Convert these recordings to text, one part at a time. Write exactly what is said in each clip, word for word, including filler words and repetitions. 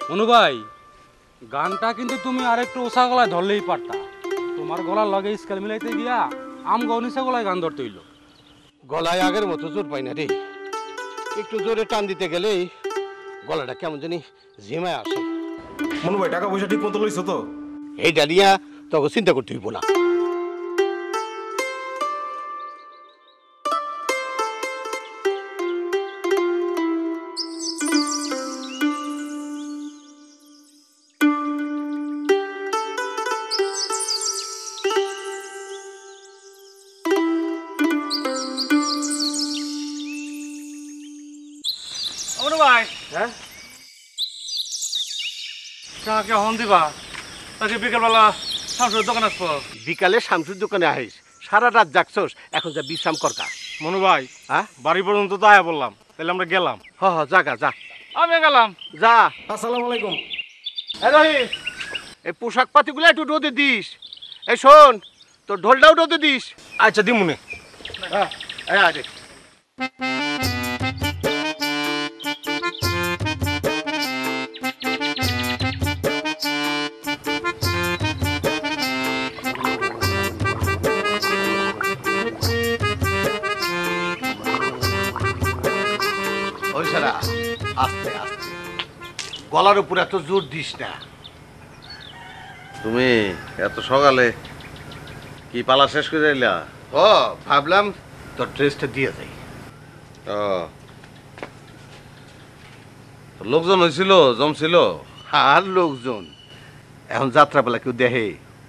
অনু ভাই, গানটা কিন্তু তুমি আরেকটু ওষা গলায় ধরলেই পারতা। তোমার গলার লগে স্কেল মিলাইতে গিয়া আম গনিসা গলায় গান ধরতে হইল। গলায় আগের মতো জোর পাই না রে, একটু জোরে টান দিতে গেলেই গলাটা কেমন জানি ঝিমায় আসে। মনু ভাই, টাকা পয়সা ঠিক মতো লইছো তো? এইটা নিয়ে তোকে চিন্তা করতে হইব না। অনু ভাই, হ্যাঁ, কাকে হন দিবা তাকে বিকেলবেলা শামসুর দোকান আসবো। বিকালে শামসুর দোকানে আহিস, সারা রাত জাগছস, এখন যা বিশ্রাম করকা। মনু ভাই, হ্যাঁ, বাড়ি পর্যন্ত তো আয়া বললাম, তাহলে আমরা গেলাম। হ হ জাগা যা, আমি গেলাম। যা। আসসালামু আলাইকুম। এই পোশাক পাতিগুলো একটু রোদে দিস। এই শোন, তোর ঢোলটাও রোদে দিস। আচ্ছা দিমুনে। হ্যাঁ, এই আরে ওই সারা আস্তে আস্তে, গলার উপর এত জোর দিস না। তুমি এত সকালে কি পালা শেষ করে এলা? ও ভাবলাম তোর ড্রেসটা দিয়ে যাই। ও, তো লোকজন হয়েছিল, জমছিল? আর লোকজন এখন যাত্রাপালা কেউ দেখে?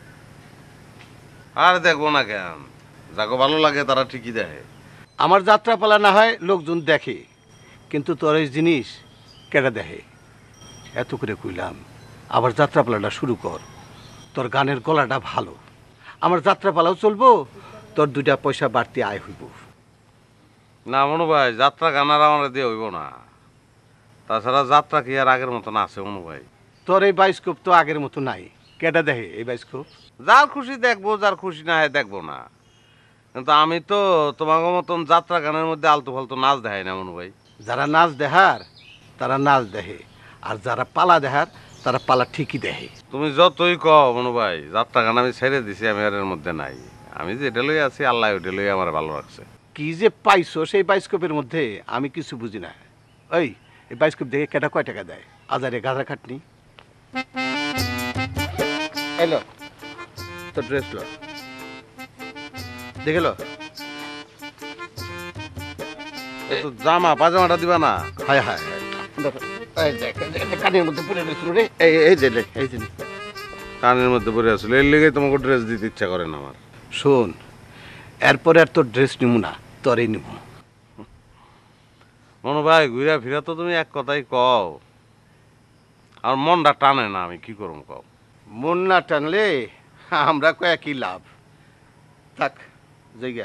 আর দেখবো না কেন, যাকে ভালো লাগে তারা ঠিকই দেখে। আমার যাত্রাপালা না হয় লোকজন দেখে, কিন্তু তোর এই জিনিস কেটে দেখে। এত করে কইলাম আবার যাত্রাপালাটা শুরু কর, তোর গানের গলাটা ভালো, আমার যাত্রাপালাও চলবো, তোর দুইটা পয়সা বাড়তি আয় হইব। না মনু ভাই, যাত্রা গানার আমার দিয়ে হইব না। তাছাড়া যাত্রা কি আর আগের মতন আছে মনু ভাই? তোর এই বাইস্কোপ তো আগের মতো নাই, কেটে দেখে এই বাইস্কোপ? যার খুশি দেখবো, যার খুশি না হয় দেখবো না। কিন্তু আমি তো তোমাকে মতন যাত্রা গানের মধ্যে আলতু ফালতু নাচ দেখাই না মনু ভাই। যারা নাচ দেখার তারা নাচ দেখে, আর যারা পালা দেখার তারা পালা ঠিকই দেখে। তুমি যতই কও মনু ভাই, যাত্রা গান আমি ছেড়ে দিছি, আমি আর এর মধ্যে নাই। আমি যেটা লই আছি, আল্লাহ ওইটা লই আমার ভালো রাখছে। কি যে পাইছো সেই বাইস্কোপের মধ্যে আমি কিছু বুঝি না। ওই এই বাইস্কোপ দেখে কেটা কয় টাকা দেয়? আজারে গাঁদা খাটনি। এলো তোর ড্রেস লো, দেখে লো। তো জামা পাজামাটা দিবা না? হায় হায় হায়, এই দেখ, এই দেখ, কানের মধ্যে পড়ে রয়েছিল রে। এই এই যে নে, এই যে নে। কানের মধ্যে পরে আসলে এর লেগে তোমাকে ড্রেস দিতে ইচ্ছা করে না আমার। শোন, এরপরে আর তোর ড্রেস নিবো না, তোরই নিব। মনু ভাই, ঘুরা ফিরা তো তুমি এক কথাই কও, আর মনটা টানে না, আমি কি করব কও? মন না টানলে আমরা কয়েকই লাভ। থাক জায়গা।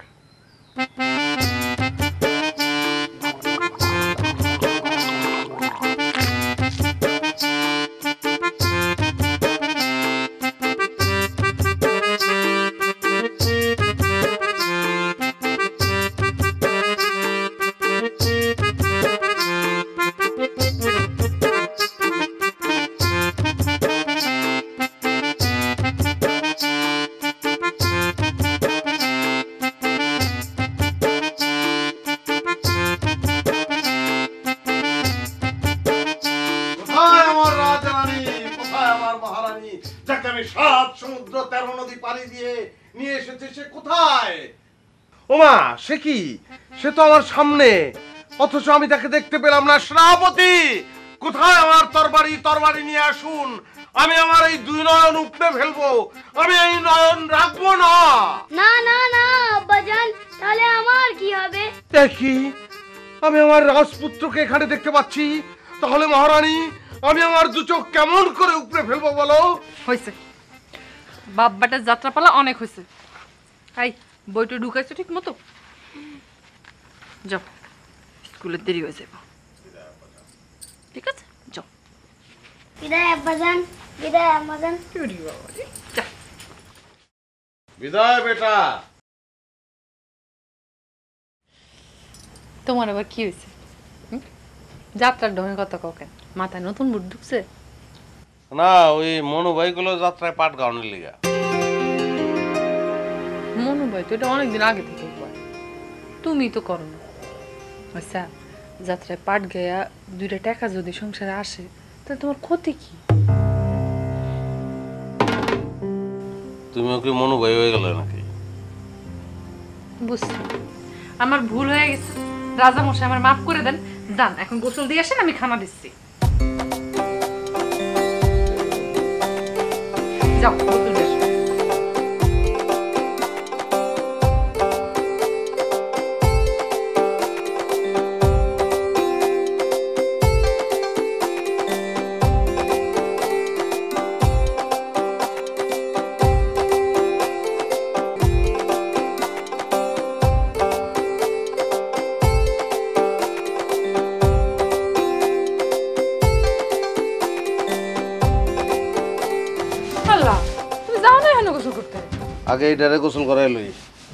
ওমা, সে কি? সে তো আমার সামনে, অথচ আমি তাকে দেখতে পেলাম না। সেনাপতি, কোথায় আমার তরবারি? তরবারি নিয়ে আসুন, আমি আমার এই দুই নয়ন উপড়ে ফেলবো, আমি এই নয়ন রাখবো না। না না না আব্বাজান, তাহলে আমার কি হবে? দেখি, আমি আমার রাজপুত্রকে এখানে দেখতে পাচ্ছি, তাহলে মহারানী আমি আমার দু চোখ কেমন করে উপড়ে ফেলবো বলো? হয়েছে, বাব্বাটার যাত্রাপালা অনেক হয়েছে। এই বইটা ঢুকাইছো ঠিক মতো? যাও, স্কুলের দেরি হয়ে যাবে। ঠিক আছে, যাও। বিদায় আব্বাজান, বিদায় আম্মাজান। বিদায় বেটা। তোমার আবার কি হয়েছে? যাত্রার ঢঙে কথা কও কেন? মাথায় নতুন বুট ঢুকছে? না ওই মনু ভাইগুলো যাত্রায় পাট গাউনের লিগা। মনু ভাই তো এটা অনেকদিন আগে থেকে করে, তুমি তো করো না। আচ্ছা, যাত্রায় পাট গেয়া দুইটা টাকা যদি সংসারে আসে তাহলে তোমার ক্ষতি কি? তুমিও কি মনু ভাই হয়ে গেল নাকি? বুঝছি, আমার ভুল হয়ে গেছে। রাজা মশাই আমার মাফ করে দেন। যান এখন গোসল দিয়ে আসেন, আমি খানা দিচ্ছি। যাও গোসল দিয়ে আসো। আল্লাহ, তুমি যাও না এখানে গোসল করতে। আগে এইটারে গোসল করাই লই।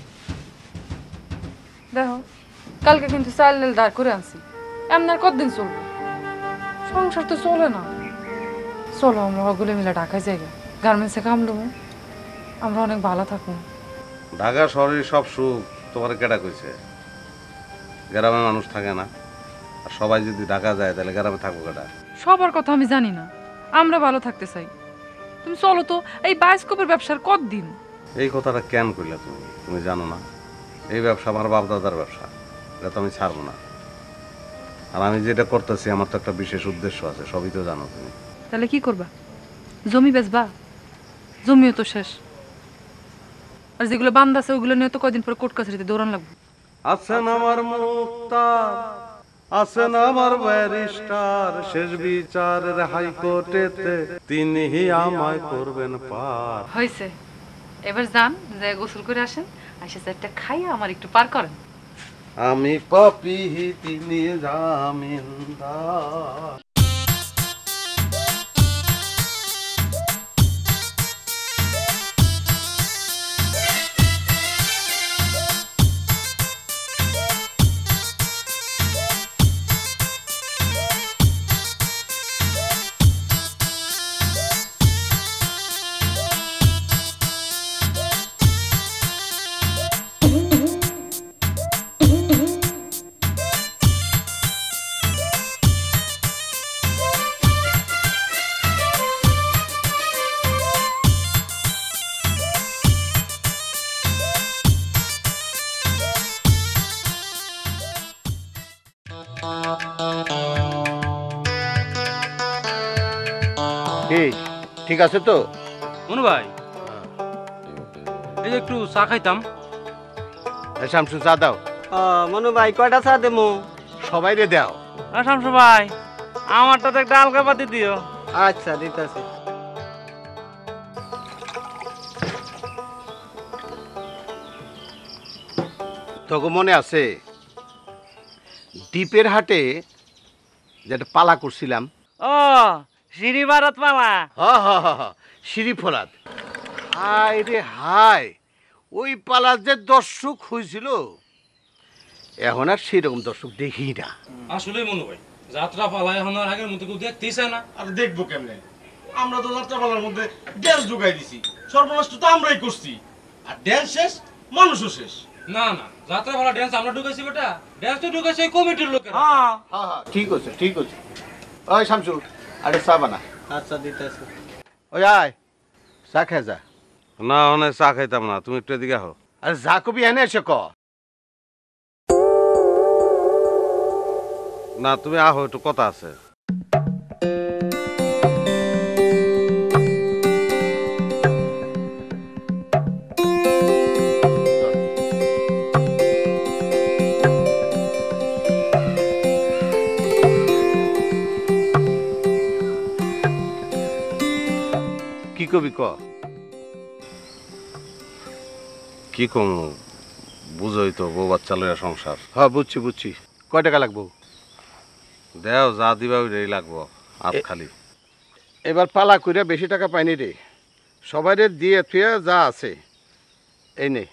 দেখো, কালকে কিন্তু চাল ডাল দাঁড় করে আনছি, এমন আর কতদিন চলবে? সংসার তো চলে না। চলো আমরা ওগুলো মিলে ঢাকায় যাই, গার্মেন্টসে কাম দেবো, আমরা অনেক ভালো থাকবো। ঢাকা শহরের সব সুখ তোমার কেডা কইছে? গ্রামে মানুষ থাকে না? আর সবাই যদি ঢাকা যায় তাহলে গ্রামে থাকবো কেডা? সবার কথা আমি জানি না, আমরা ভালো থাকতে চাই। তুমি চলো তো, এই বায়োস্কোপের ব্যবসার কতদিন? এই কথাটা কেন কইলা তুমি? তুমি জানো না এই ব্যবসা আমার বাপ দাদার ব্যবসা, এটা তো আমি ছাড়বো না। আর আমি যেটা করতেছি আমার তো একটা বিশেষ উদ্দেশ্য আছে, সবই তো জানো তুমি। তাহলে কি করবা? জমি বেচবা? জমিও তো শেষ। আর যেগুলো বান্ধ আছে ওগুলো নিয়ে তো কয়দিন পর কোর্ট কাছারিতে দৌড়ান লাগবে। আছেন আমার মুক্তার, আছেন আমার ব্যারিস্টার, শেষ বিচারের হাইকোর্টেতে তিনি আমায় করবেন পার। হয়েছে, এবার যান, যে গোসল করে আসেন, আসে চারটা খাইয়া আমার একটু পার করেন। আমি পাপি তিনি জামিনদার। কি ঠিক আছে তো? মনু ভাই, এই যে একটু চা খাইতাম। এ শামসু চা দাও। মনু ভাই কয়টা চা দেবো? সবাই রে দাও। শামসু ভাই আমারটা তো একটা আলগা পাতি দিও। আচ্ছা দিতেছি। তোকে মনে আছে দ্বীপের হাটে যেটা পালা করছিলাম? ও শ্রী ভারত মালা। হা হা হা হা সিঁড়ি ফরাত। হায় রে হায়, ওই পালার যে দর্শক হয়েছিল এখন আর সেরকম দর্শক দেখি না। আসলে মনু ভাই, যাত্রা পালা এখন আর আগের মতো কেউ দেখতেই চায় না। আর দেখবো কেমনে? আমরা তো যাত্রাপালার মধ্যে ড্যান্স ঢুকাই দিছি, সর্বনাশ তো আমরাই করছি। আর ড্যান্স শেষ, মানুষও শেষ। না না, যাত্রা পালা ড্যান্স আমরা ঢুকাইছি বেটা, ড্যান্স তো ঢুকাইছে ওই কমিটির লোকেরা। হ্যাঁ হ্যাঁ হ্যাঁ ঠিক আছে ঠিক আছে। ওই শামসু আরে চা বানা। আচ্ছা দিতেছি। ওই আয় চা খেয়ে যা। না অনেক চা খাইতাম না, তুমি একটু এদিকে আহো। আরে যা কবি এনে এসে ক। না তুমি আহো, একটু কথা আছে। কি কবি ক। কি কম, বুঝোই তো বউ বাচ্চা লইয়া সংসার। হ্যাঁ বুঝছি বুঝছি। কয় টাকা লাগবো? দেও যা দিবা ওইটাই লাগবো, আর খালি। এবার পালা কইরা বেশি টাকা পাইনি রে, সবাই দিয়ে থুয়ে যা আছে এই নে।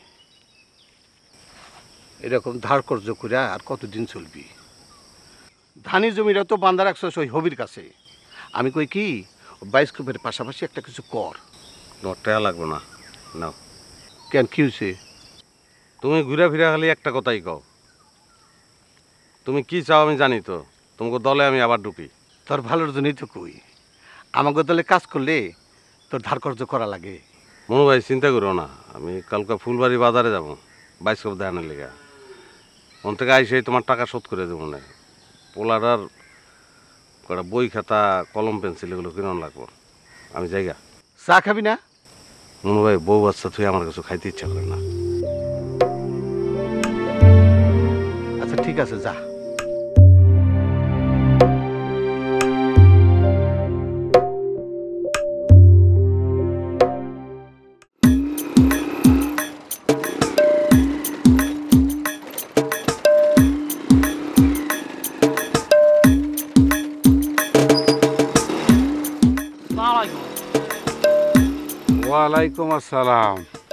এরকম ধার কর্য কইরা আর কতদিন চলবি? ধানি জমিটা তো বান্ধা রাখছস ওই হবির কাছে। আমি কই কি বায়োস্কোপের পাশাপাশি একটা কিছু কর। তোমার টাকা লাগবে না, নাও। কেন, কি হয়েছে? তুমি ঘুরে ফিরে খালি একটা কথাই কও, তুমি কি চাও আমি জানি তো, তোমাকে দলে আমি আবার ঢুকি। তোর ভালোর জন্যই তো কই, আমাকে দলে কাজ করলে তোর ধার কর্য করা লাগে। মনু ভাই চিন্তা করো না, আমি কালকে ফুলবাড়ি বাজারে যাবো বাইশকপ দেখানোর লেগে। ওন থেকে আইসে তোমার টাকা শোধ করে দেবো না। পোলারার কটা বই খাতা কলম পেন্সিল এগুলো কিরণ লাগবো, আমি জায়গা। চা খাবি না? মনু ভাই বউ বাচ্চা তুই আমার কিছু খাইতে ইচ্ছা করে না। আচ্ছা ঠিক আছে, যা। ওয়ালাইকুম আসসালাম।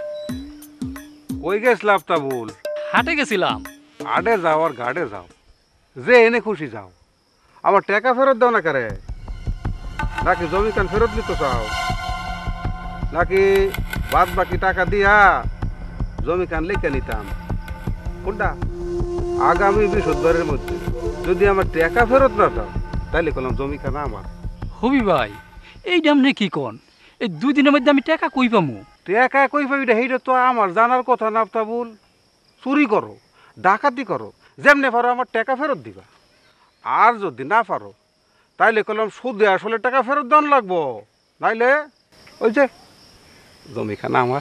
কই গেছলা আফতাবুল? হাটে গেছিলাম। আডে যাও আর গাড়ে যাও, যে এনে খুশি যাও। আমার টাকা ফেরত দাও না কারে? নাকি জমি কান ফেরত নিতে চাও? নাকি বাদ বাকি টাকা দিয়া জমি কান লেখা নিতাম? কোনটা? আগামী বৃহস্পতিবারের মধ্যে যদি আমার টাকা ফেরত না দাও তাহলে করলাম জমি কান আমার। হবি ভাই, এই দামনে কি কন? এই দুই দিনের মধ্যে আমি টাকা কই পামু? টাকা কই পাবি? সেইটা তো আমার জানার কথা না আফতাবুল। চুরি করো, ডাকাতি করো, যেমনে পারো আমার টাকা ফেরত দিবা। আর যদি না পারো তাইলে কলম সুদে আসলে টাকা ফেরত দেওয়ান লাগবো, নাইলে ওই যে জমিখানা আমার।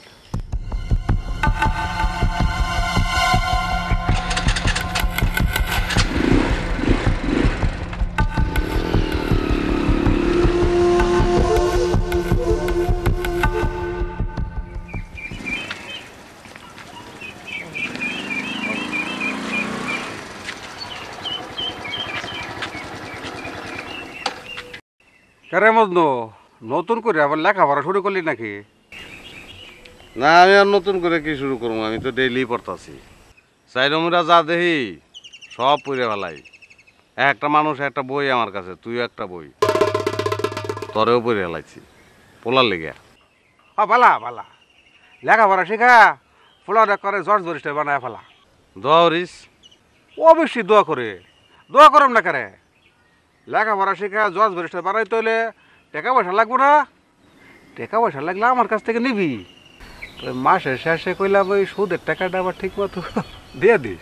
কারে মজনু, নতুন করে আবার লেখাপড়া শুরু করলি নাকি? না, আমি আর নতুন করে কি শুরু করবো, আমি তো ডেইলি পড়তাছি। চাইরমুরা যা দেখি সব পড়ে ফেলাই। একটা মানুষ একটা বই আমার কাছে, তুই একটা বই, তরেও পড়ে ফেলাইছি পোলার লেগে। হ্যাঁ ভালা ভালা, লেখাপড়া শেখা ফুলারে করে জর্জ বরিষ্ঠ বানায় ফেলা। দোয়া করিস? অবশ্যই দোয়া করে, দোয়া করম না কারে। লেখাপড়া শেখা জজ বরিষ্ঠ বানাইতে হইলে টাকা পয়সা লাগবো না? টাকা পয়সা লাগলে আমার কাছ থেকে নিবি। তো মাসের শেষে কইলাম ওই সুদের টাকাটা আবার ঠিক মতো দিয়ে দিস।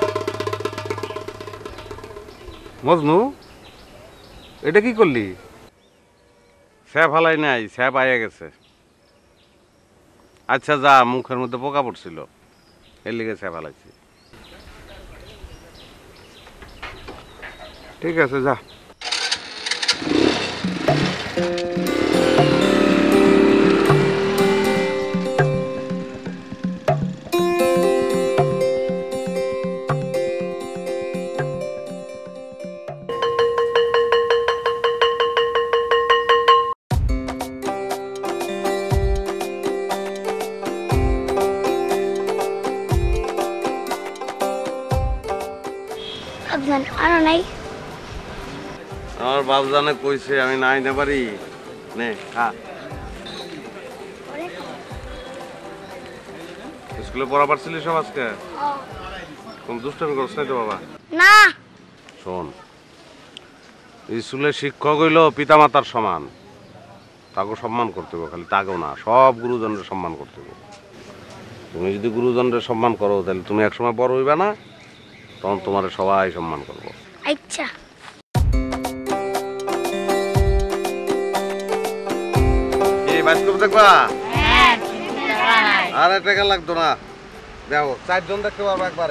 মজনু, এটা কি করলি? স্যাপ হালাই নাই, স্যাপ আইয়া গেছে। আচ্ছা যা, মুখের মধ্যে পোকা পড়ছিল এর লিগে স্যাপ হালাইছি। ঠিক আছে, যা। আফজান আরো নাই? আমার বাপ জানে কইছে আমি নাই না পারি। নে খা। স্কুলে পড়া পারছিলি সব আজকে? কোন দুষ্টামি করছ নাই তো বাবা? না। শোন, স্কুলের শিক্ষক হইল পিতা মাতার সমান, তাকে সম্মান করতে হবে। খালি তাকেও না, সব গুরুজনদের সম্মান করতে হবে। তুমি যদি গুরুজনদের সম্মান করো তাহলে তুমি একসময় বড় হইবে না, তখন তোমার সবাই সম্মান করবো। আচ্ছা। এই বাস্তব দেখবা? আর টাকা লাগতো না, দেখো চারজন দেখতে পাবো একবারে।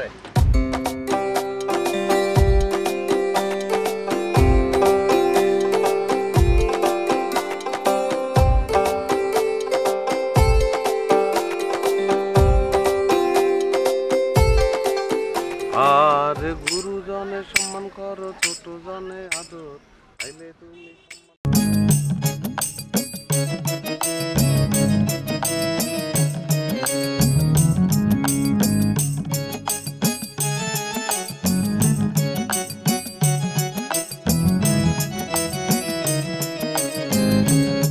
আর গুরুজনে সম্মান করো, ছোট জনে আদর, তাইলে তুমি সম্মান।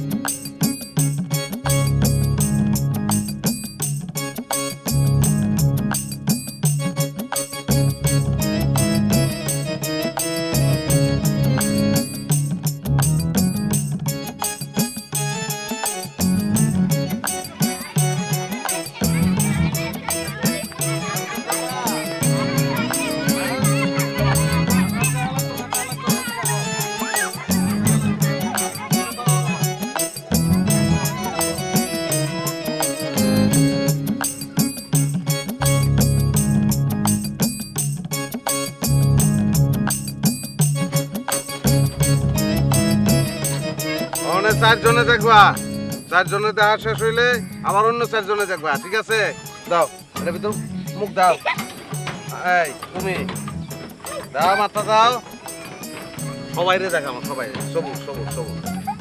চারজনে দেখবা, চারজনে দেখা শেষ হইলে আবার অন্য চারজনে দেখবা, ঠিক আছে? দাও এটা ভিতর মুখ দাও। এই তুমি দাও, মাথা দাও, সবাই রে দেখাবো, সবাই সবুজ সবুজ সবুজ।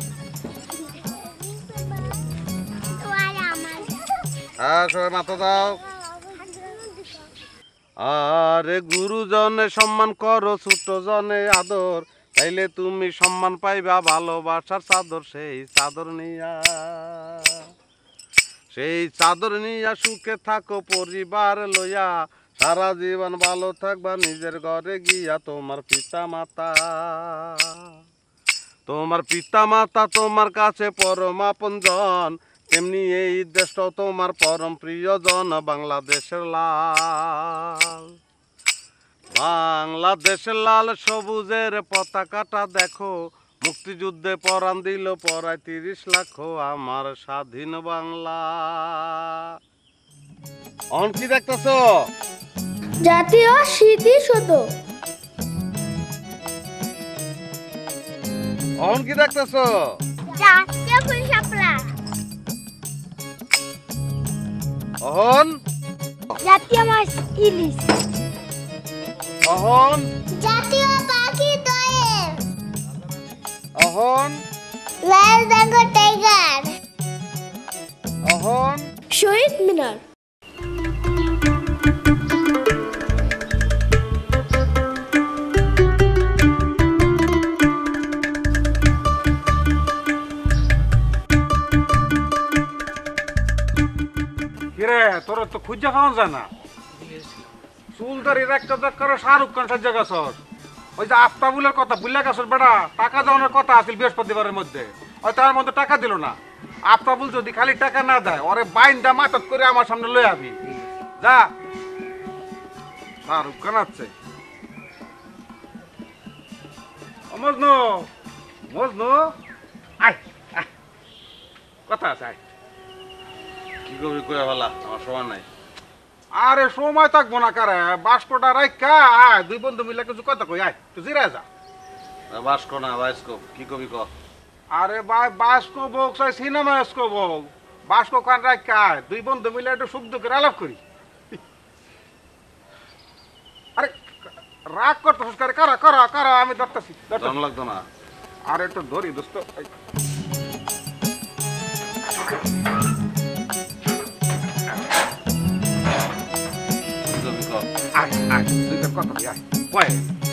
হ্যাঁ সবাই মাথা দাও। আরে গুরুজনে সম্মান করো, ছোট জনে আদর, তাইলে তুমি সম্মান পাইবা ভালোবাসার চাদর। সেই চাদর নিয়া সেই চাদর নিয়া সুখে থাকো পরিবার লইয়া, সারা জীবন ভালো থাকবা নিজের ঘরে গিয়া। তোমার পিতা মাতা তোমার পিতা মাতা তোমার কাছে পরম আপনজন, তেমনি এই দেশটাও তোমার পরম প্রিয়জন। বাংলাদেশের লাল বাংলাদেশের লাল সবুজের পতাকাটা দেখো, মুক্তিযুদ্ধে পরাণ দিল পরায় তিরিশ লাখ আমার স্বাধীন বাংলা। অন কি দেখতেছ? জাতীয় স্মৃতিসৌধ। অন কি দেখতেছ? জাতীয় ফুল শাপলা। অহন জাতীয় মাছ ইলিশ। অহন জাতীয় পাখি দোয়েল। অহন রয়্যাল বেঙ্গল টাইগার। অহন শহীদ মিনার। কিরে তোর তো খুঁজে পাওয়া যায় না, চুলদারির একটা দেখ করে শাহরুখ খান সাজ্জা গাছর। ওই যে আফতাবুলের কথা বুল্লা গাছর বেড়া টাকা দেওয়ানোর কথা আছিল বৃহস্পতিবারের মধ্যে, ওই তার মধ্যে টাকা দিল না। আফতাবুল যদি খালি টাকা না দেয় ওরে বাইন্দা মাতত করে আমার সামনে লয়ে আবি যা। শাহরুখ খান আছে। ও মজনু, মজনু আয় আয়, কথা আছে আয়। কি করবি কইয়া ভালা, আমার সময় নাই। আরে সময় থাকবো না কারে, বাস্কটা রাইখা আয়, দুই বন্ধু মিলে কিছু কথা কই আয়, তুই জিরা যা। বাস্ক না বাস্কোপ, কি কবি ক? আরে ভাই বাস্কো হোক চাই সিনেমা স্কোপ হোক, বাস্কো খান রাইখা আয়, দুই বন্ধু মিলে একটু সুখ দুঃখের আলাপ করি। আরে রাগ করতেছিস কারে, কারা কারা কারা, আমি ধরতেছি। দম লাগতো না? আরে একটু ধরি দোস্ত। আয় আয়, দুইটা কথা বলি আয়, কয়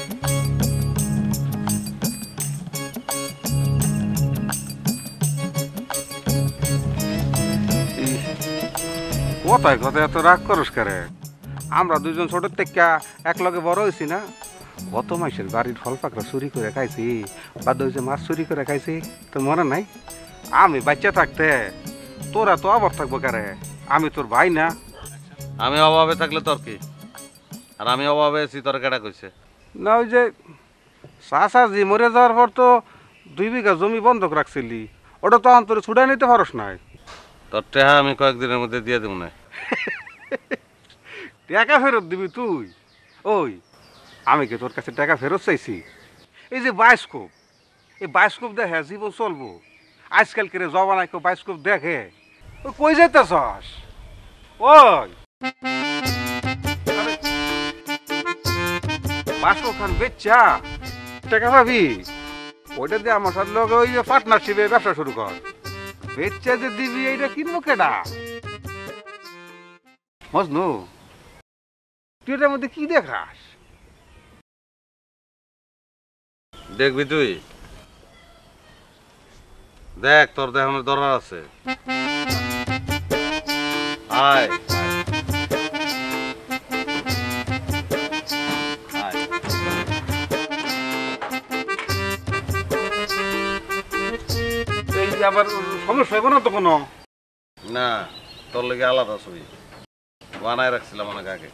কথায় কথায় এত রাগ করস কারে? আমরা দুজন ছোট থেকে এক লগে বড় হয়েছি না, কত মাসের বাড়ির ফল পাকড়া চুরি করে খাইছি, বাদ হয়েছে মাছ চুরি করে খাইছি, তো মনে নাই? আমি বাচ্চা থাকতে তোরা তো অভাব থাকবো কারে, আমি তোর ভাই না? আমি অভাবে থাকলে তোর কি, আর আমি অভাবে আছি তোর কেটা কইছে? না ওই যে চাচাজি মরে যাওয়ার পর তো দুই বিঘা জমি বন্ধক রাখছিলি, ওটা তো অন্তরে ছুড়াই নিতে পারস নাই। তোর টেহা আমি কয়েকদিনের মধ্যে দিয়ে দেবো না। টাকা ফেরত দিবি তুই? ওই আমি কি তোর কাছে টাকা ফেরত চাইছি? এই যে বায়োস্কোপ, এই বায়োস্কোপ দেখে জীবন চলবো? আজকাল কেড়ে জবানায় কেউ বায়োস্কোপ দেখে? ওই কই যাইতেছস? ওই বায়োস্কোপ খান বেচা টাকা পাবি, ওইটা দিয়ে আমার সাথে লগে ওই যে পার্টনারশিপে ব্যবসা শুরু কর। বেচা যে দিবি এইটা কিনবো কেডা? মজনু তুই এটার মধ্যে কি দেখাস? দেখবি তুই দেখ, তোর দেখানোর দরকার আছে। আয় আয়। এই আবার সমস্যা হবে না তো কোনো? না, তোর লেগে আলাদা ছবি বানায় রাখছিলাম অনেক আগে।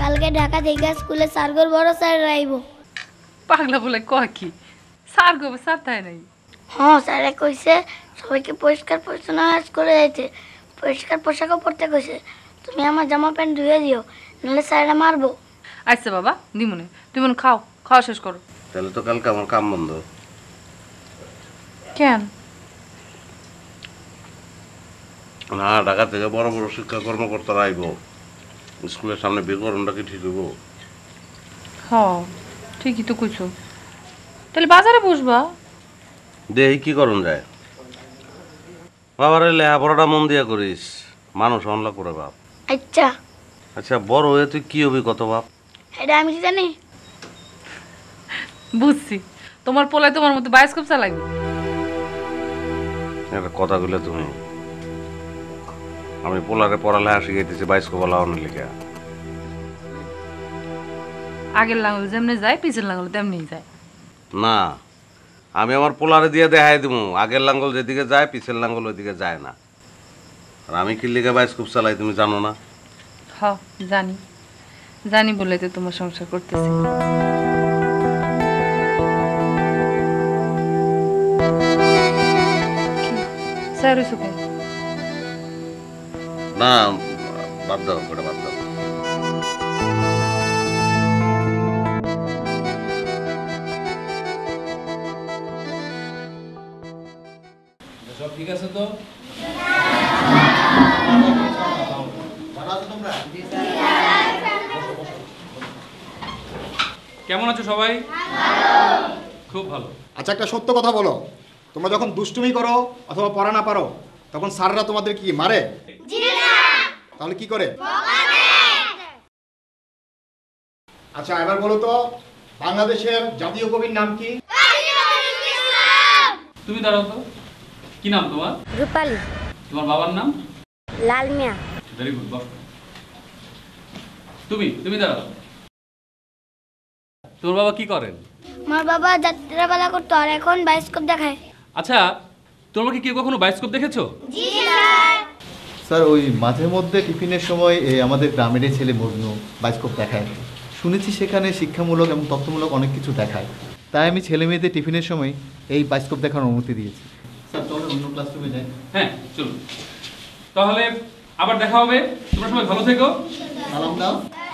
কালকে ঢাকা থেকে স্কুলে সার্গর বড় স্যার আইব। পাগলা বলে কয় কি স্যার গো স্যার তাই নাই। হ্যাঁ স্যারে কইছে সবাইকে পরিষ্কার পরিচ্ছন্ন করে যাইতে, পরিষ্কার পোশাকও পরতে কইছে। তুমি আমার জামা প্যান্ট ধুয়ে দিও, নাহলে স্যারেরা মারবো। আচ্ছা বাবা দিমুনে, তুমি মনে খাও, খাওয়া শেষ করো। তাহলে তো কালকে আমার কাম বন্ধ। কেন? না, ঢাকা থেকে বড় বড় শিক্ষা কর্মকর্তারা আইব, স্কুলের সামনে বিকরণটা কি ঠিক হইব? হ্যাঁ ঠিকই তো কইছো। তাহলে বাজারে বসবা। দেহি কি করুন যায়। বাবারে লেখাপড়াটা মন দিয়া করিস, মানুষ অনলা করে বাপ। আচ্ছা আচ্ছা বড় হয়ে তুই কি হবি কত বাপ? এটা আমি কি জানি? বুঝছি, তোমার পোলায় তোমার মতো বায়োস্কোপ চালাইবে। একটা কথা বলে তুমি, আমি পোলারে পড়ালেখা শিখাইতেছি বাইস্কোপ লাগানোর লিখে। আগের লাঙ্গল যেমনি যায় পিছের লাঙ্গল তেমনি যায় না, আমি আমার পোলারে দিয়ে দেখাই দিব আগের লাঙ্গল যেদিকে যায় পিছের লাঙ্গল ওইদিকে যায় না। আর আমি কি লিখে বাইস্কোপ চালাই তুমি জানো না? হ জানি, জানি বলে তো তোমার সংসার করতেছি। স্যার সুখে না, বাদ দাও ওটা বাদ দাও। সব ঠিক আছে তো? কেমন আছো সবাই? খুব ভালো। আচ্ছা একটা সত্য কথা বলো, তোমরা যখন দুষ্টুমি করো অথবা পড়া না পারো তখন স্যাররা তোমাদের কি মারে? তাহলে কি করে? আচ্ছা এবার বলো তো, বাংলাদেশের জাতীয় কবির নাম কি? তুমি দাঁড়াও তো, কি নাম তোমার? রূপালী। তোমার বাবার নাম? Lal Mia. Very good, boss. তুমি তুমি দাঁড়াও। তোমার বাবা কি করেন? আমার বাবা যাত্রাপালা করতো আর এখন বায়োস্কোপ দেখায়। আচ্ছা, তোমরা কি কেউ কখনো বায়োস্কোপ দেখেছো? জি স্যার। স্যার ওই মাঝে মধ্যে টিফিনের সময় এই আমাদের গ্রামের ছেলে মজনু বায়োস্কোপ দেখায়, শুনেছি সেখানে শিক্ষামূলক এবং তথ্যমূলক অনেক কিছু দেখায়, তাই আমি ছেলে মেয়েদের টিফিনের সময় এই বায়োস্কোপ দেখার অনুমতি দিয়েছি। স্যার চলো অন্য ক্লাসরুমে যাই। হ্যাঁ চলুন, তাহলে আবার দেখা হবে। তোমরা সবাই ভালো থেকো। সালাম দাও।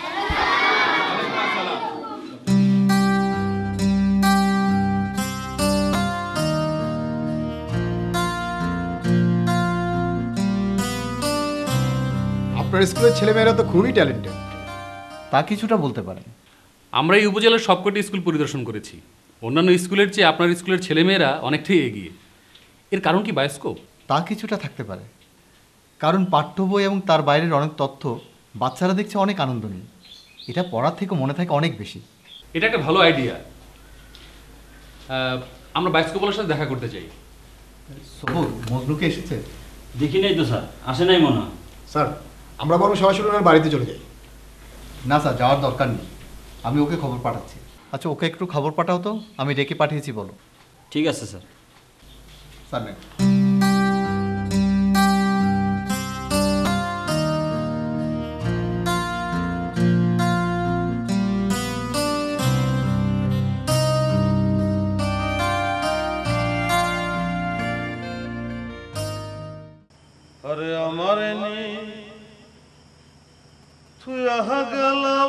আপনার স্কুলের ছেলেমেয়েরা তো খুবই ট্যালেন্টেড। তা কিছুটা বলতে পারেন। আমরা এই উপজেলার সবকটি স্কুল পরিদর্শন করেছি, অন্যান্য স্কুলের চেয়ে আপনার স্কুলের ছেলেমেয়েরা অনেকটাই এগিয়ে। এর কারণ কি বায়োস্কোপ? তা কিছুটা থাকতে পারে, কারণ পাঠ্য বই এবং তার বাইরের অনেক তথ্য বাচ্চারা দেখছে অনেক আনন্দ নিয়ে, এটা পড়ার থেকে মনে থাকে অনেক বেশি। এটা একটা ভালো আইডিয়া। আমরা বায়োস্কোপের সাথে দেখা করতে চাই। সবুর মজনুকে এসেছে? দেখি নাই তো স্যার, আসে নাই মনে হয়। স্যার আমরা বরং সরাসরি ওনার বাড়িতে চলে যাই। না স্যার, যাওয়ার দরকার নেই, আমি ওকে খবর পাঠাচ্ছি। আচ্ছা ওকে একটু খবর পাঠাও তো, আমি ডেকে পাঠিয়েছি বলো। ঠিক আছে স্যার। স্যার নেন। আরে আমার নি তুই আহা গেলাম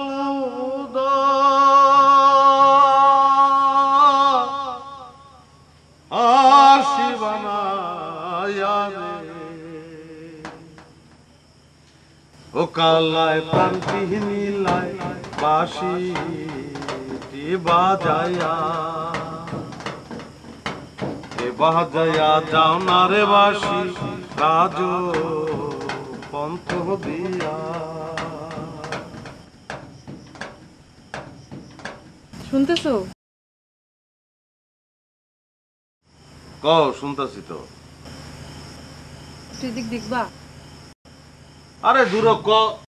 আশিবানা ও কালায় প্রান্তি নীলায় বাসি বাজায়া এ বাজায়া যাও না রে বাসি রাজ পন্থ দিয়া। শুনতেছো? ক শুনতেছি তো। তুই দিক দেখবা? আরে দূর ক।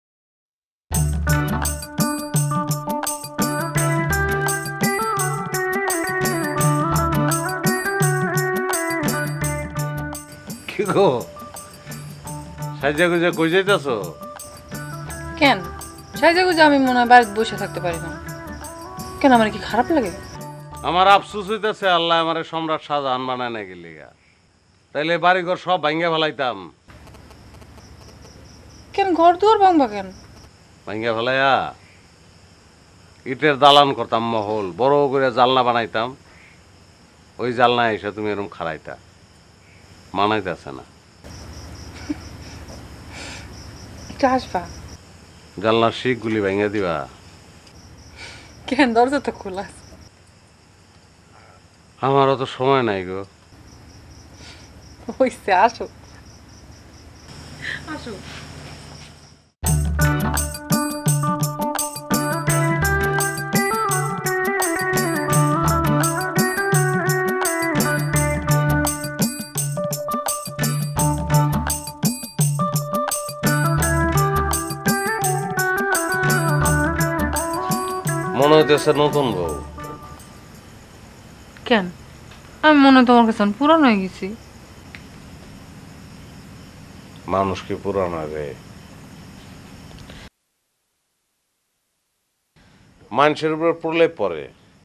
কি গো সাজা গুজা কই যাইতাছো? কেন সাইজা গুজে আমি মনে হয় বাড়িতে বসে থাকতে পারি না। কেন, আমার কি খারাপ লাগে? আমার আফসোস হইতেছে আল্লাহ আমার সম্রাট শাহজাহান বানায় না গেলি গা, তাইলে বাড়িঘর সব ভাঙ্গা ফেলাইতাম। কেন ঘর দুয়ার ভাঙবা কেন? ভাঙ্গা ফেলাইয়া ইটের দালান করতাম, মহল বড় করে জালনা বানাইতাম। ওই জালনা এসে তুমি এরকম খাড়াইতা, মানাইতেছে না। আসবা জালনার শিখগুলি ভেঙে দিবা। কেন, দরজা তো খোলা আছে। আমারও তো সময় নাই গো। হইছে, আসো আসো। মনে হইতেছে নতুন বউ। কেন, আমি মনে হয় তোমার কাছে পুরান হয়ে গেছি। মানুষ কি পুরানো রে? মানুষের উপর প্রলেপ পড়ে,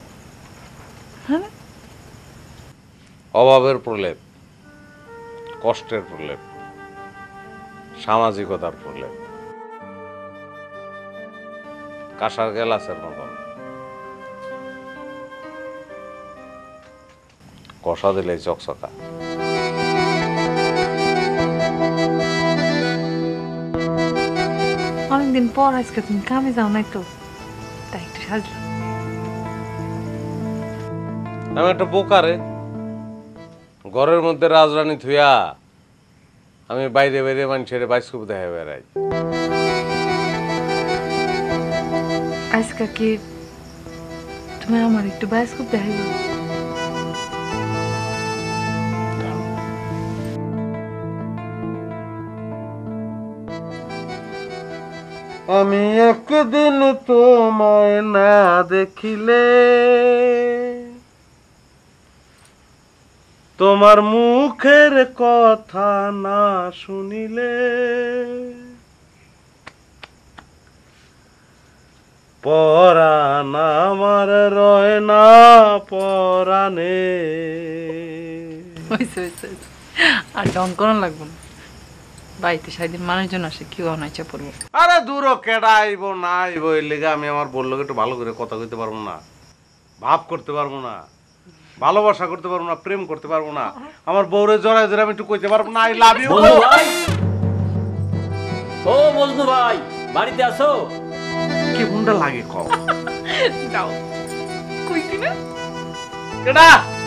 অভাবের প্রলেপ, কষ্টের প্রলেপ, সামাজিকতার প্রলেপ, কাঁসার গেলাসের মতন কষা দিলে চকচকা। অনেকদিন পর আজকে তুমি কামে যাও নাই তো, তাই একটু সাজলো। আমি একটা বোকারে, ঘরের মধ্যে রাজরানী থুয়া আমি বাইরে বাইরে মানুষের বাইস্কোপ দেখে বেড়াই। আজকে কি তুমি আমার একটু বায়োস্কোপ দেখাইবে? আমি একদিন তোমায় না দেখিলে, তোমার মুখের কথা না শুনিলে, পরাণ আমার রয় না পরাণে। আর ডং করান লাগবো না, বাড়িতে সাইদিন মানুষজন আসে, কেউ অনাইচা পড়বো। আরে দূর কেডা আইব না আইব, এর লেগে আমি আমার বললো একটু ভালো করে কথা কইতে পারবো না, ভাব করতে পারবো না, ভালোবাসা করতে পারবো না, প্রেম করতে পারবো না, আমার বউরে জড়ায় জড়ায় আমি একটু কইতে পারবো না আই লাভ ইউ। ও মজনু ভাই, বাড়িতে আসো। কি গুন্ডা লাগে কও? যাও কইতি না কেডা?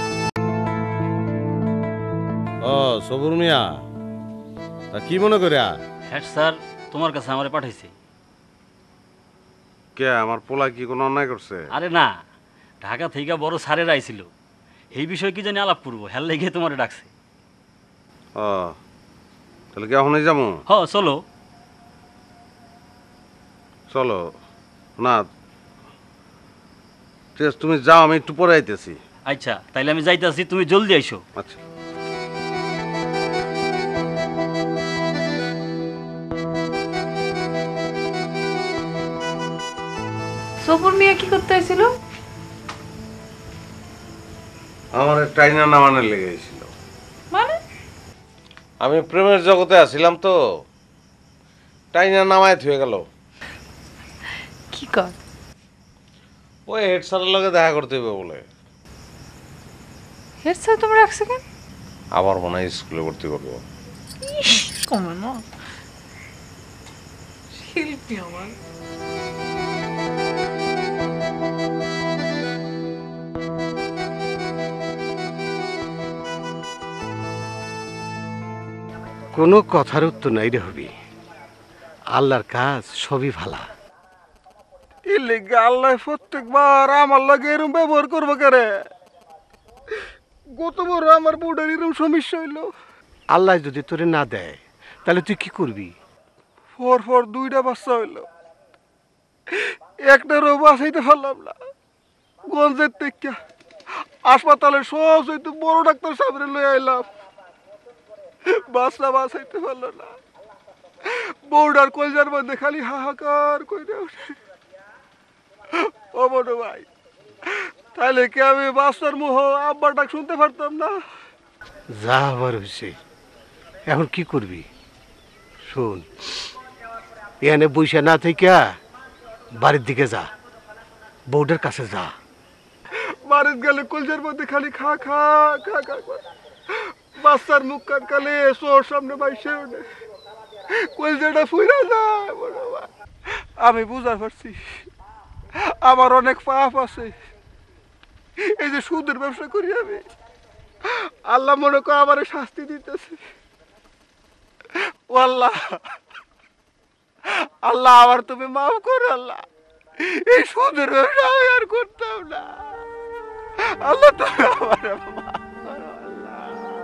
ও সবুর মিয়া, তা কি মনে করিয়া? হেড স্যার তোমার কাছে আমারে পাঠাইছে। কে, আমার পোলা কি কোনো অন্যায় করছে? আরে না, ঢাকা থেকে বড় স্যারের আইছিল, এই বিষয়ে কি জানি আলাপ করবো, হেল লেগে তোমারে ডাকছে। ও তাহলে কি এখনই যাবো? হ চলো। চলো না, ঠিক আছে তুমি যাও, আমি একটু পরে আইতেছি। আচ্ছা তাইলে আমি যাইতেছি, তুমি জলদি আইসো। আচ্ছা। সফর মিয়া কি করতে আইছিল? আমার টাইনা নামানোর লেগে গেছিল। মানে আমি প্রেমের জগতে আছিলাম তো, টাইনা নামায় থুয়ে গেল। কি কর? ওই হেড স্যারের লগে দেখা করতে হবে বলে। হেড স্যার তোমরা রাখছে কেন? আবার মনে হয় স্কুলে ভর্তি করবো। কমে না শিল্পী আমার। কোনো কথার উত্তর নাই রে হবি, আল্লাহর কাজ সবই ভালা। এই লেগে আল্লাহ প্রত্যেকবার আমার লাগে এরকম ব্যবহার করবো কেরে? গত বড় আমার বউটার এরকম সমস্যা হইলো। আল্লাহ যদি তোরে না দেয় তাহলে তুই কি করবি? পর পর দুইটা বাচ্চা হইলো, একটারও বাঁচাইতে পারলাম না। গঞ্জের থেকে হাসপাতালে সহজ হইতে বড় ডাক্তার সামনে লই আইলাম, বাচ্চা বাঁচাইতে পারলো না। বউডার কলজার মধ্যে খালি হাহাকার কইরা ওঠে। ও বড় ভাই, তাহলে কি আমি বাচ্চার মুহ আব্বার ডাক শুনতে পারতাম না? যা আবার হয়েছে, এখন কি করবি? শোন, এখানে বইসা না থেকে বাড়ির দিকে যা, বউটার কাছে যা। বাড়িতে গেলে কলজার মধ্যে খালি খা খা খা খা করে। বাচ্চার মুখ কান কালে সোর সামনে বাইসে ওঠে, কলজাটা ফুইরা যায়। বড় ভাই, আমি বুঝতে পারছি আমার অনেক পাপ আছে। এই যে সুদের ব্যবসা করি আমি, আল্লাহ মনে করে আমার শাস্তি দিতেছে। ও আল্লাহ, আল্লাহ আবার তুমি মাফ করো। আল্লাহ, এই সুদের ব্যবসা আমি আর করতাম না। আল্লাহ তুমি আমার মাফ করো। আল্লাহ,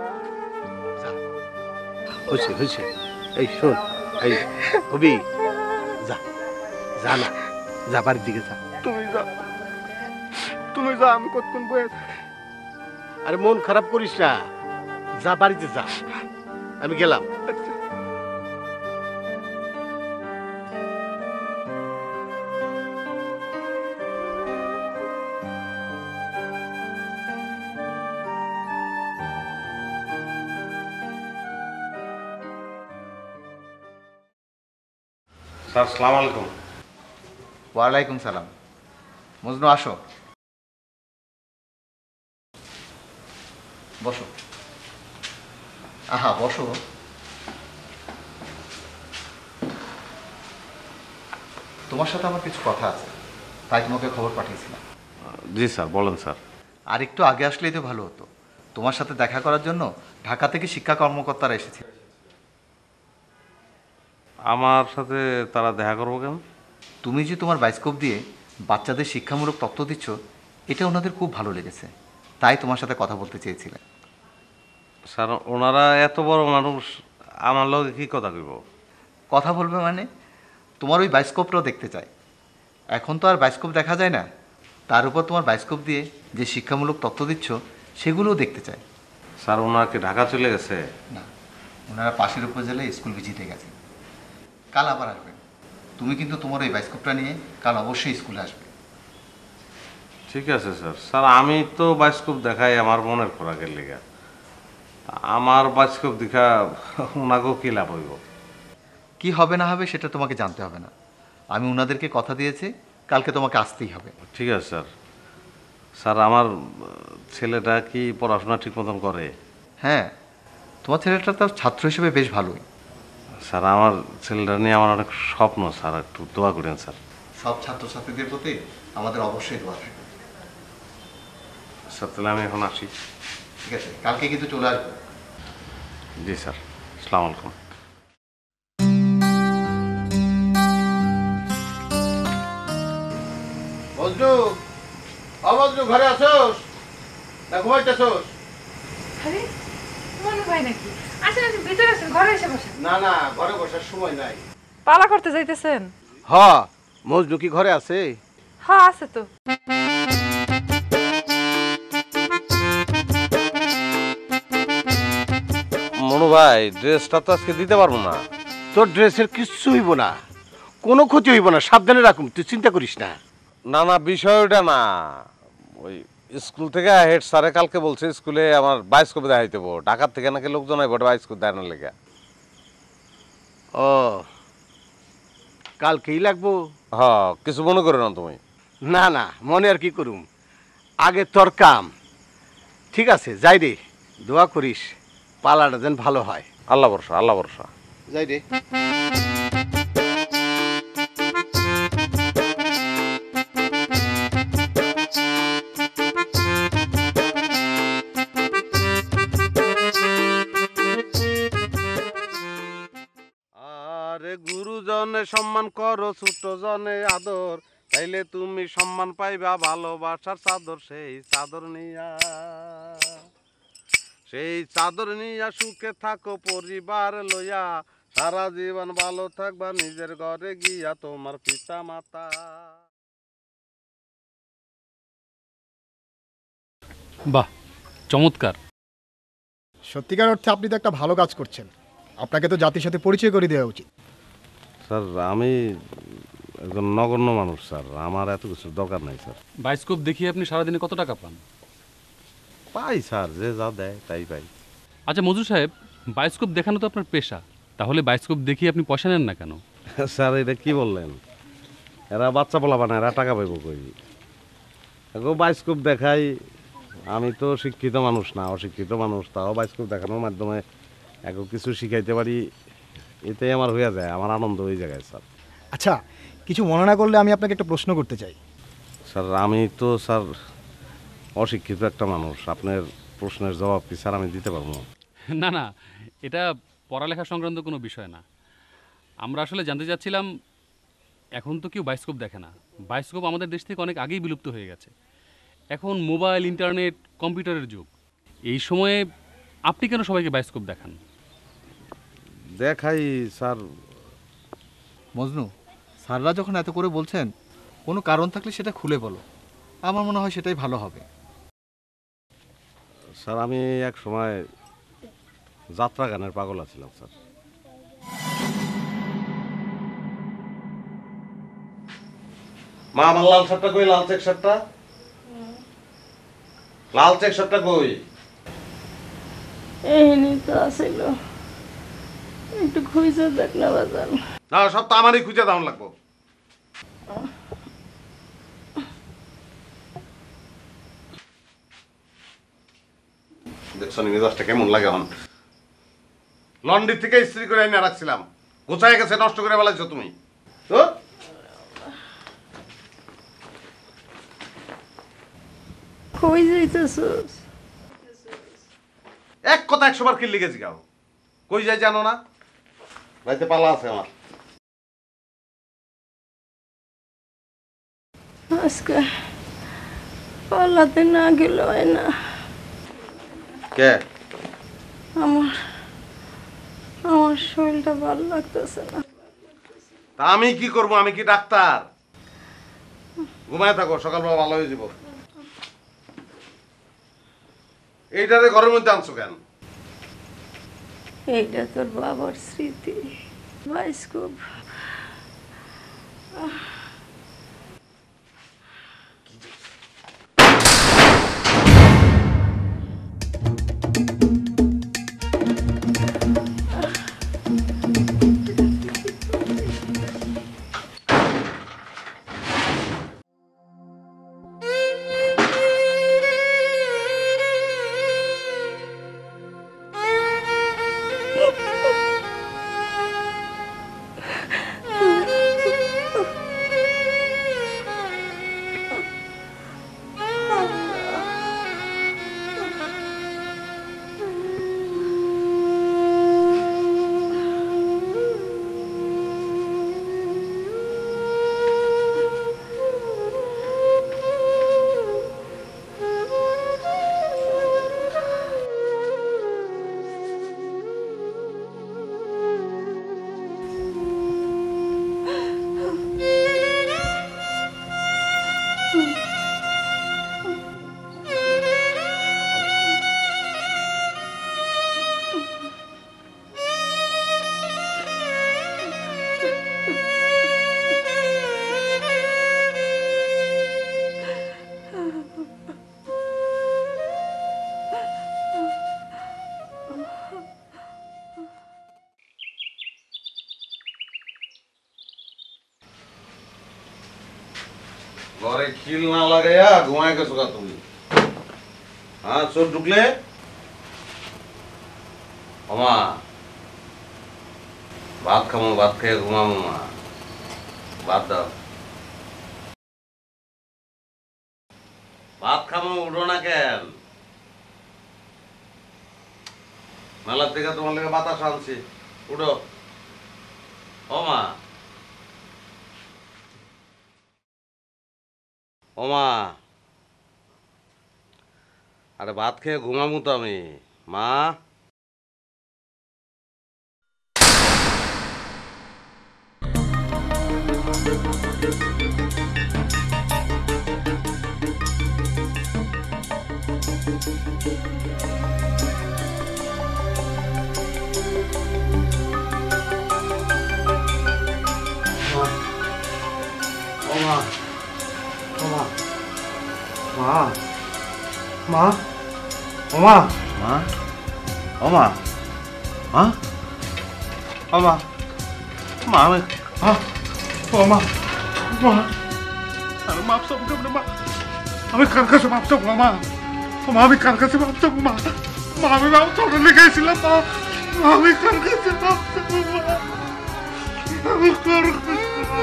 হয়েছে হয়েছে। এই শোন, এই কবি, যা যা না, যা বাড়ির দিকে যা। তুমি যা, তুমি যা, আমি কতক্ষণ বয়ে থাকি। আরে মন খারাপ করিস না, যা বাড়িতে যা, আমি গেলাম। স্যার আসসালামু আলাইকুম। ওয়ালাইকুম সালাম। মজনু আসো, বসো। আহা বসো। তোমার সাথে আমার কিছু কথা আছে, তাই তোমাকে খবর পাঠিয়েছিলাম। জি স্যার, বলেন স্যার। আর একটু আগে আসলেই তো ভালো হতো। তোমার সাথে দেখা করার জন্য ঢাকা থেকে শিক্ষা কর্মকর্তারা এসেছে। আমার সাথে তারা দেখা করবো কেন? তুমি যে তোমার বায়োস্কোপ দিয়ে বাচ্চাদের শিক্ষামূলক তথ্য দিচ্ছ, এটা ওনাদের খুব ভালো লেগেছে, তাই তোমার সাথে কথা বলতে চেয়েছিলেন। স্যার, ওনারা এত বড় মানুষ, আমার লগে কি কথা কইব? কথা বলবে মানে তোমার ওই বায়োস্কোপটাও দেখতে চাই। এখন তো আর বায়োস্কোপ দেখা যায় না, তার উপর তোমার বায়োস্কোপ দিয়ে যে শিক্ষামূলক তথ্য দিচ্ছ সেগুলোও দেখতে চাই। স্যার, ওনারা কি ঢাকা চলে গেছে? না, ওনারা পাশের উপজেলায় স্কুল ভিজিটে গেছে। কাল আবার আসবেন। তুমি কিন্তু তোমার ওই বায়োস্কোপটা নিয়ে কাল অবশ্যই স্কুলে আসবে। ঠিক আছে স্যার। স্যার, আমি তো বায়োস্কোপ দেখাই আমার মনের খোরাকের লেগে। আমার বায়োস্কোপ দেখা ওনাকেও কি লাভ হইব? কি হবে না হবে সেটা তোমাকে জানতে হবে না। আমি ওনাদেরকে কথা দিয়েছি, কালকে তোমাকে আসতেই হবে। ঠিক আছে স্যার। স্যার, আমার ছেলেটা কি পড়াশোনা ঠিক মতন করে? হ্যাঁ, তোমার ছেলেটা তো ছাত্র হিসেবে বেশ ভালোই। স্যার, আমার ছেলেটা নিয়ে আমার অনেক স্বপ্ন স্যার, একটু দোয়া করেন স্যার। সব ছাত্রছাত্রীদের প্রতি আমাদের অবশ্যই দোয়া থাকবে। স্যার, তাহলে আমি এখন আসি। ঠিক আছে, কালকে কিন্তু চলে আসবে। জি স্যার, আসসালামু আলাইকুম। বজরু, ও বজরু, ঘরে আছোস না ঘুমাইতেছোস? আরে মনু ভাই নাকি? আসেন আসেন, ভিতরে আসেন, ঘরে এসে বসেন। না না, ঘরে বসার সময় নাই। পালা করতে যাইতেছেন? হ, মজনু কি ঘরে আছে? হ্যাঁ আছে তো। মনু ভাই, ড্রেসটা তো আজকে দিতে পারবো না। তোর ড্রেসের কিচ্ছু হইব না, কোনো ক্ষতি হইব না, সাবধানে রাখুন, তুই চিন্তা করিস না। না না, বিষয় ওটা না। ওই স্কুল থেকে হেড স্যারে কালকে বলছে স্কুলে আমার বায়োস্কোপ দেখাই দেবো। ঢাকার থেকে নাকি লোকজন আইব বায়োস্কোপ দেখানোর লেগে। ও, কালকেই লাগবো? হ্যাঁ, কিছু মনে করো না তুমি? না না, মনে আর কি করুম, আগে তোর কাম। ঠিক আছে, যাই রে, দোয়া করিস পালাটা যেন ভালো হয়। আল্লাহ ভরসা, আল্লাহ ভরসা। যাই রে। আরে গুরুজনে সম্মান করো, ছোট জনে আদর, তাইলে তুমি সম্মান পাইবা ভালোবাসার চাদর। সেই চাদর নিয়া, সেই চাদর নিয়া সুখে থাকো পরিবার লইয়া, সারা জীবন ভালো থাকবা নিজের ঘরে গিয়া তোমার পিতা মাতা। বাহ, চমৎকার। সত্যিকার অর্থে আপনি তো একটা ভালো কাজ করছেন। আপনাকে তো জাতির সাথে পরিচয় করে দেওয়া উচিত। স্যার আমি একজন নগণ্য মানুষ স্যার, আমার এত কিছু দরকার নাই স্যার। বায়োস্কোপ দেখিয়ে আপনি সারাদিনে কত টাকা পান? পাই স্যার, যে যা দেয় তাই পাই। আচ্ছা মজুর সাহেব, বায়োস্কোপ দেখানো তো আপনার পেশা, তাহলে বায়োস্কোপ দেখিয়ে আপনি পয়সা নেন না কেন? স্যার এটা কি বললেন? এরা বাচ্চা পোলা বানায়, এরা টাকা পাইব কই? এখন বায়োস্কোপ দেখাই, আমি তো শিক্ষিত মানুষ না, অশিক্ষিত মানুষ, তাও বায়োস্কোপ দেখানোর মাধ্যমে এখন কিছু শিখাইতে পারি, এটাই আমার হয়ে যায়, আমার আনন্দ হয়ে যায় স্যার। আচ্ছা, কিছু মনে না করলে আমি আপনাকে একটা প্রশ্ন করতে চাই। স্যার আমি তো স্যার অশিক্ষিত একটা মানুষ, আপনার প্রশ্নের জবাব কি স্যার আমি দিতে পারবো? না না, এটা পড়ালেখা সংক্রান্ত কোনো বিষয় না। আমরা আসলে জানতে চাচ্ছিলাম, এখন তো কেউ বায়োস্কোপ দেখে না, বায়োস্কোপ আমাদের দেশ থেকে অনেক আগেই বিলুপ্ত হয়ে গেছে। এখন মোবাইল, ইন্টারনেট, কম্পিউটারের যুগ, এই সময়ে আপনি কেন সবাইকে বায়োস্কোপ দেখান? দেখাই স্যার। মজনু, স্যাররা যখন এত করে বলছেন, কোনো কারণ থাকলে সেটা খুলে বলো, আমার মনে হয় সেটাই ভালো হবে। স্যার আমি এক সময় যাত্রা গানের পাগল আছিলাম স্যার। মা আমার লাল শার্টটা কই? লাল চেক শার্টটা, লাল চেক শার্টটা কই? এই নিয়ে তো আসিল, একটু খুঁজে দেখ না বাজান। না সব তো আমারই খুঁজে দাম লাগবো। দেখছো মেজাজটা কেমন লাগে এখন? লন্ড্রি থেকে ইস্ত্রি করে এনে রাখছিলাম, গোছায় গেছে, নষ্ট করে ফেলাইছো তুমি তো। কই যাইতেছস? এক কথা একশো বার কিল্লি গেছি গাও, কই যাই জানো না? রাইতে পালা আছে আমার। আজকে পাল্লাতে না গেল হয় না। কে? আমার আমার শরীরটা ভালো লাগতেছে না। তা আমি কি করবো? আমি কি ডাক্তার? ঘুমায় থাকো, সকালবেলা ভালো হয়ে যাব। এইটারে ঘরের মধ্যে আনছো কেন? এইটা তোর বাবার স্মৃতি, বায়োস্কোপ। ঘরে খিল না লাগাইয়া ঘুমায় গেছো গা তুমি? হ্যাঁ চোর ঢুকলে ওমা ভাত খামো, ভাত খেয়ে ঘুমাবো মা, ভাত দাও। ভাত খামো, উঠো না কেন? মেলার থেকে তোমার লেগে বাতাস আনছি, উঠো। ওমা ওমা, আরে ভাত খেয়ে ঘুমামু তো আমি মা। মা ও মা মা মা ও মা মা ও মা মা ও মা মা আমি ও মা মা আরে মাপ চাবো কেমন মা আমি কার কাছে মাপ চাবো মা ও মা আমি কার কাছে মাপ চাবো মা মা আমি মাপ চাবো লিখেছিলাম মা মা আমি কার কাছে মাপ চাবো মা আমি কার কাছে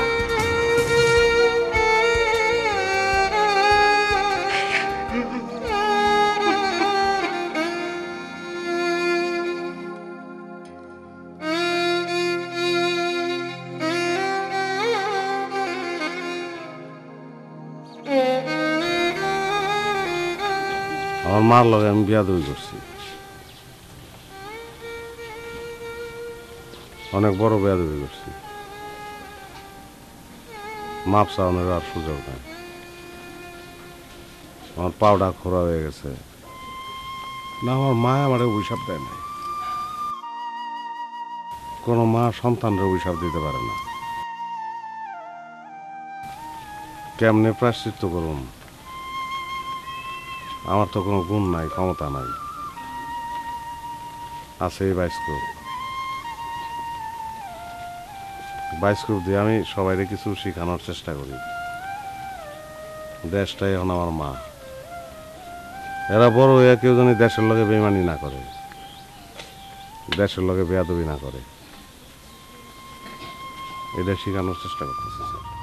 আমার মার লগে আমি বিয়াদবি করছি, অনেক বড় বিয়াদবি করছি। মাপ চাওয়ানোর আর সুযোগ নাই। আমার পাউডা খোরা হয়ে গেছে না, আমার মা আমার অভিশাপ দেয় নাই। কোনো মা সন্তানরা অভিশাপ দিতে পারে না। কেমনে প্রায়শ্চিত্ত করুন? আমার তো কোনো গুণ নাই, ক্ষমতা নাই। আছে এই বাইস্কোপ। বাইস্কোপ দিয়ে আমি সবাইকে কিছু শেখানোর চেষ্টা করি। দেশটাই এখন আমার মা। এরা বড় হয়ে কেউ জানি দেশের লগে বেইমানি না করে, দেশের লগে বেয়াদবি না করে, এটা শেখানোর চেষ্টা করতেছি।